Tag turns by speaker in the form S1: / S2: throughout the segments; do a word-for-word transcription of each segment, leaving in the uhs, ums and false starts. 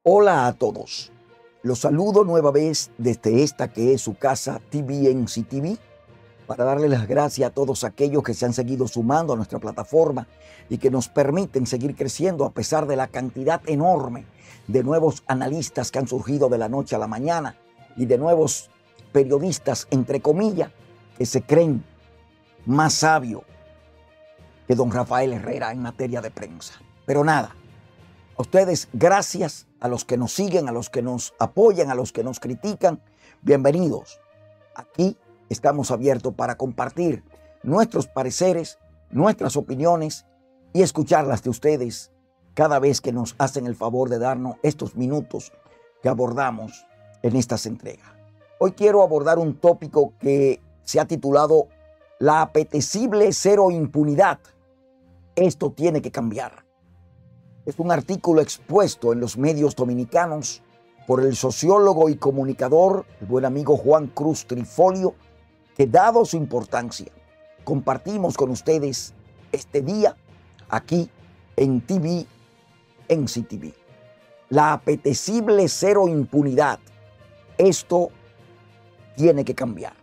S1: Hola a todos. Los saludo nueva vez desde esta que es su casa T V N C T V para darle las gracias a todos aquellos que se han seguido sumando a nuestra plataforma y que nos permiten seguir creciendo a pesar de la cantidad enorme de nuevos analistas que han surgido de la noche a la mañana y de nuevos periodistas, entre comillas, que se creen más sabios que don Rafael Herrera en materia de prensa. Pero nada, a ustedes gracias, a los que nos siguen, a los que nos apoyan, a los que nos critican, bienvenidos. Aquí estamos abiertos para compartir nuestros pareceres, nuestras opiniones y escucharlas de ustedes cada vez que nos hacen el favor de darnos estos minutos que abordamos en estas entregas. Hoy quiero abordar un tópico que se ha titulado La apetecible cero impunidad. Esto tiene que cambiar. Es un artículo expuesto en los medios dominicanos por el sociólogo y comunicador, el buen amigo Juan Cruz Trifolio, que dado su importancia, compartimos con ustedes este día aquí en T V N C T V. La apetecible cero impunidad. Esto tiene que cambiar.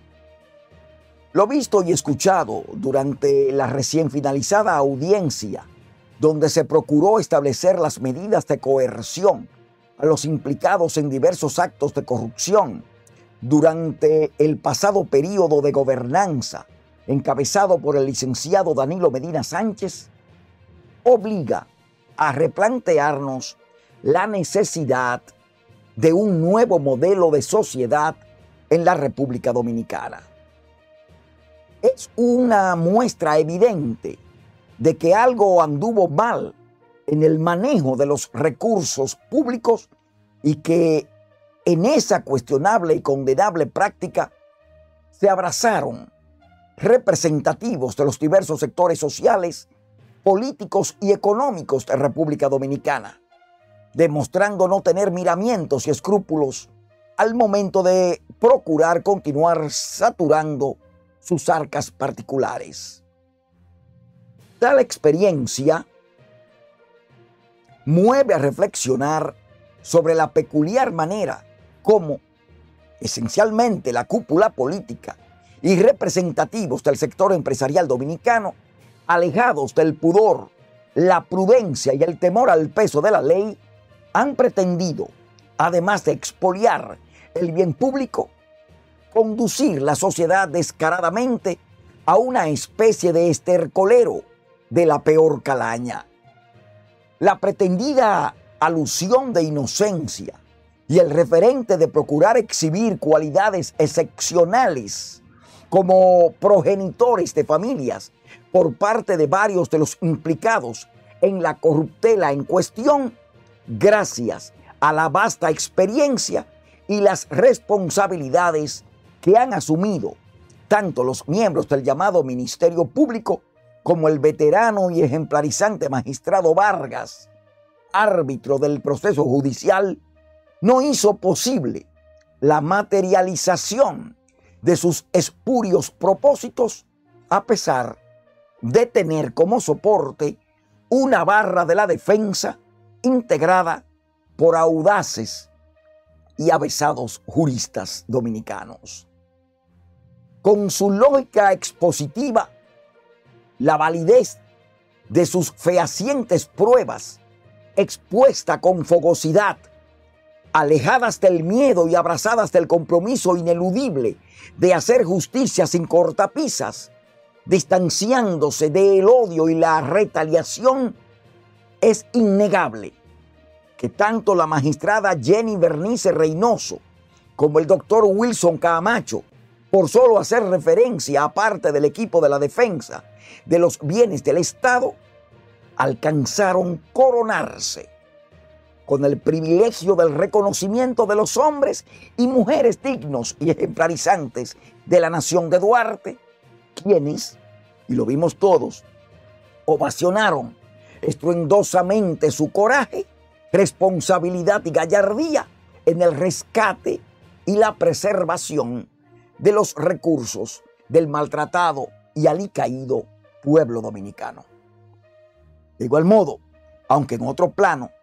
S1: Lo visto y escuchado durante la recién finalizada audiencia donde se procuró establecer las medidas de coerción a los implicados en diversos actos de corrupción durante el pasado período de gobernanza encabezado por el licenciado Danilo Medina Sánchez, obliga a replantearnos la necesidad de un nuevo modelo de sociedad en la República Dominicana. Es una muestra evidente de que algo anduvo mal en el manejo de los recursos públicos y que en esa cuestionable y condenable práctica se abrazaron representativos de los diversos sectores sociales, políticos y económicos de República Dominicana, demostrando no tener miramientos y escrúpulos al momento de procurar continuar saturando sus arcas particulares. Tal experiencia mueve a reflexionar sobre la peculiar manera como esencialmente la cúpula política y representativos del sector empresarial dominicano, alejados del pudor, la prudencia y el temor al peso de la ley, han pretendido, además de expoliar el bien público, conducir la sociedad descaradamente a una especie de estercolero de la peor calaña. La pretendida alusión de inocencia y el referente de procurar exhibir cualidades excepcionales como progenitores de familias por parte de varios de los implicados en la corruptela en cuestión, gracias a la vasta experiencia y las responsabilidades que han asumido tanto los miembros del llamado Ministerio Público como el veterano y ejemplarizante magistrado Vargas, árbitro del proceso judicial, no hizo posible la materialización de sus espurios propósitos, a pesar de tener como soporte una barra de la defensa integrada por audaces y avesados juristas dominicanos. Con su lógica expositiva, la validez de sus fehacientes pruebas, expuesta con fogosidad, alejadas del miedo y abrazadas del compromiso ineludible de hacer justicia sin cortapisas, distanciándose del odio y la retaliación, es innegable que tanto la magistrada Jenny Bernice Reynoso como el doctor Wilson Camacho, por solo hacer referencia a parte del equipo de la defensa de los bienes del Estado, alcanzaron coronarse con el privilegio del reconocimiento de los hombres y mujeres dignos y ejemplarizantes de la nación de Duarte, quienes, y lo vimos todos, ovacionaron estruendosamente su coraje, responsabilidad y gallardía en el rescate y la preservación de los recursos del maltratado y alicaído pueblo dominicano. De igual modo, aunque en otro plano,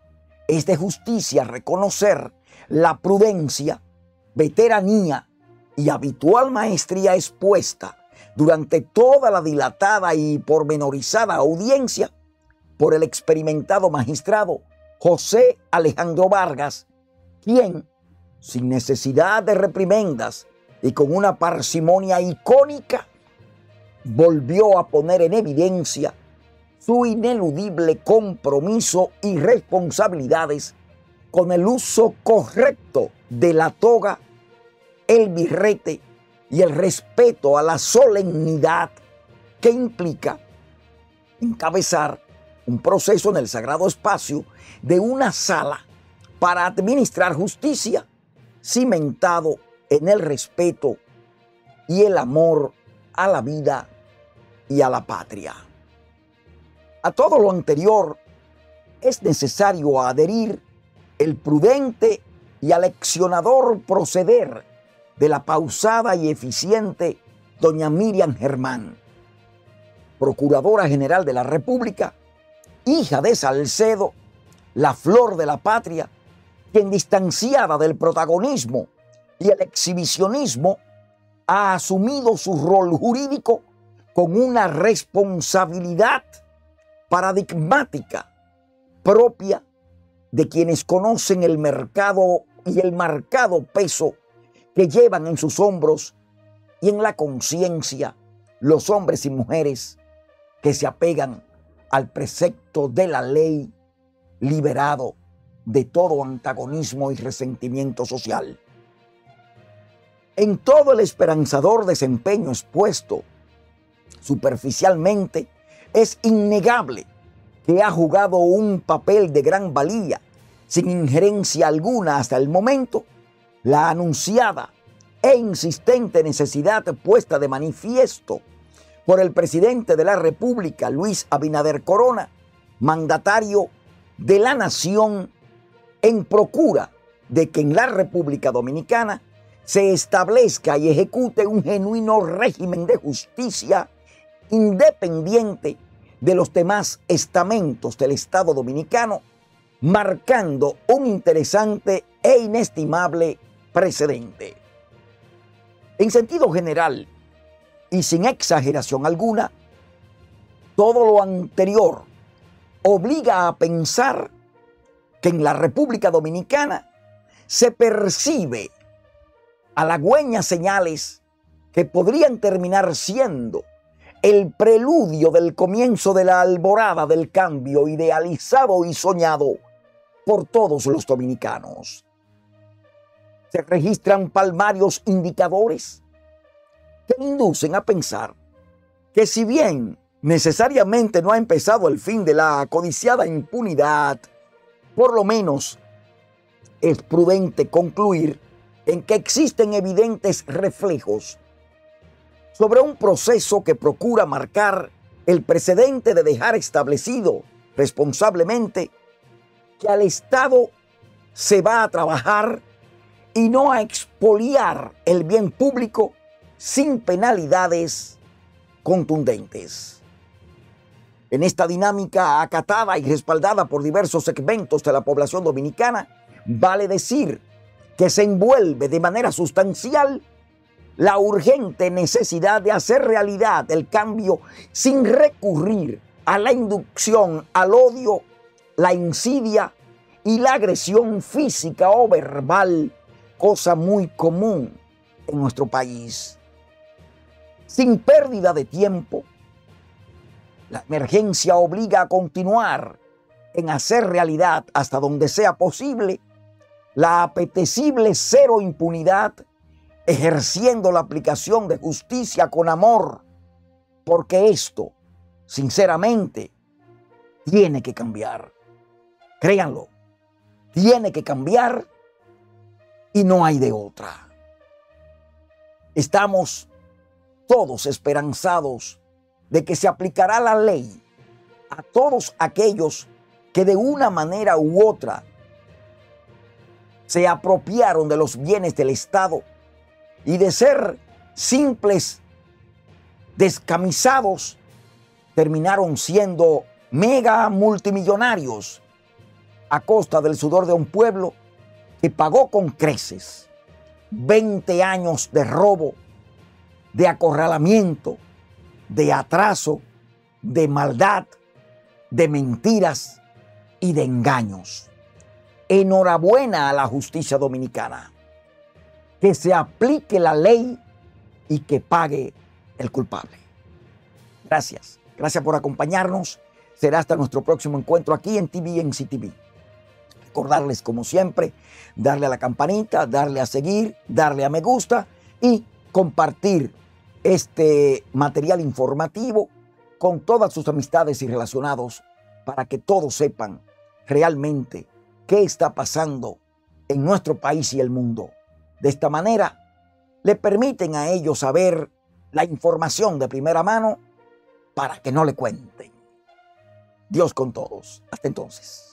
S1: Es de justicia reconocer la prudencia, veteranía y habitual maestría expuesta durante toda la dilatada y pormenorizada audiencia por el experimentado magistrado José Alejandro Vargas, quien, sin necesidad de reprimendas y con una parsimonia icónica, volvió a poner en evidencia su ineludible compromiso y responsabilidades con el uso correcto de la toga, el birrete y el respeto a la solemnidad que implica encabezar un proceso en el sagrado espacio de una sala para administrar justicia cimentado en el respeto y el amor a la vida y a la patria. A todo lo anterior es necesario adherir el prudente y aleccionador proceder de la pausada y eficiente doña Miriam Germán, Procuradora General de la República, hija de Salcedo, la flor de la patria, quien, distanciada del protagonismo y el exhibicionismo, ha asumido su rol jurídico con una responsabilidad paradigmática propia de quienes conocen el mercado y el marcado peso que llevan en sus hombros y en la conciencia los hombres y mujeres que se apegan al precepto de la ley, liberado de todo antagonismo y resentimiento social. En todo el esperanzador desempeño expuesto, superficialmente, es innegable que ha jugado un papel de gran valía, sin injerencia alguna hasta el momento, la anunciada e insistente necesidad puesta de manifiesto por el presidente de la República, Luis Abinader Corona, mandatario de la nación, en procura de que en la República Dominicana se establezca y ejecute un genuino régimen de justicia independiente de los demás estamentos del Estado dominicano, marcando un interesante e inestimable precedente. En sentido general y sin exageración alguna, todo lo anterior obliga a pensar que en la República Dominicana se percibe halagüeñas señales que podrían terminar siendo el preludio del comienzo de la alborada del cambio idealizado y soñado por todos los dominicanos. Se registran palmarios indicadores que inducen a pensar que, si bien necesariamente no ha empezado el fin de la codiciada impunidad, por lo menos es prudente concluir en que existen evidentes reflejos sobre un proceso que procura marcar el precedente de dejar establecido responsablemente que al Estado se va a trabajar y no a expoliar el bien público sin penalidades contundentes. En esta dinámica acatada y respaldada por diversos segmentos de la población dominicana, vale decir que se envuelve de manera sustancial la urgente necesidad de hacer realidad el cambio sin recurrir a la inducción al odio, la insidia y la agresión física o verbal, cosa muy común en nuestro país. Sin pérdida de tiempo, la emergencia obliga a continuar en hacer realidad hasta donde sea posible la apetecible cero impunidad, ejerciendo la aplicación de justicia con amor, porque esto, sinceramente, tiene que cambiar. Créanlo, tiene que cambiar y no hay de otra. Estamos todos esperanzados de que se aplicará la ley a todos aquellos que de una manera u otra se apropiaron de los bienes del Estado y, de ser simples descamisados, terminaron siendo mega multimillonarios a costa del sudor de un pueblo que pagó con creces veinte años de robo, de acorralamiento, de atraso, de maldad, de mentiras y de engaños. Enhorabuena a la justicia dominicana. Que se aplique la ley y que pague el culpable. Gracias. Gracias por acompañarnos. Será hasta nuestro próximo encuentro aquí en T V N C T V. Recordarles, como siempre, darle a la campanita, darle a seguir, darle a me gusta y compartir este material informativo con todas sus amistades y relacionados para que todos sepan realmente qué está pasando en nuestro país y el mundo. De esta manera, le permiten a ellos saber la información de primera mano para que no le cuenten. Dios con todos. Hasta entonces.